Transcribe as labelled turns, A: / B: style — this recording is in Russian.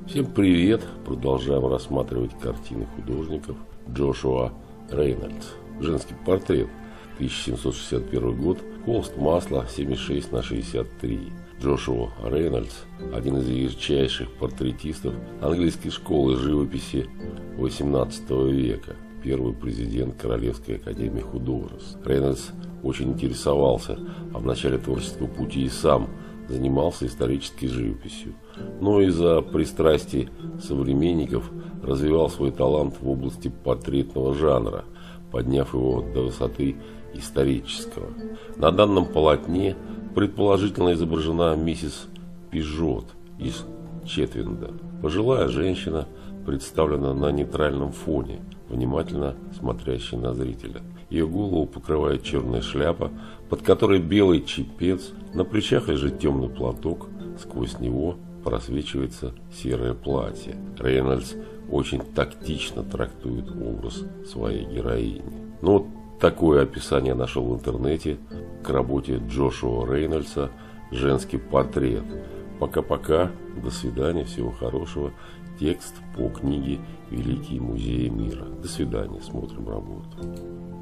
A: Всем привет! Продолжаем рассматривать картины художников. Джошуа Рейнольдс. Женский портрет. 1761 год. Холст масла 76×63. Джошуа Рейнольдс – один из ярчайших портретистов английской школы живописи XVIII века. Первый президент Королевской академии художеств. Рейнольдс очень интересовался, а в начале творческого пути и сам занимался исторической живописью, но из-за пристрастий современников развивал свой талант в области портретного жанра, подняв его до высоты исторического. На данном полотне предположительно изображена миссис Пижот из Четвинда. Пожилая женщина представлена на нейтральном фоне, внимательно смотрящей на зрителя. Ее голову покрывает черная шляпа, под которой белый чепец, на плечах лежит темный платок, сквозь него просвечивается серое платье. Рейнольдс очень тактично трактует образ своей героини. Ну вот такое описание нашел в интернете к работе Джошуа Рейнольдса «Женский портрет». Пока-пока, до свидания, всего хорошего. Текст по книге «Великие музеи мира». До свидания, смотрим работу.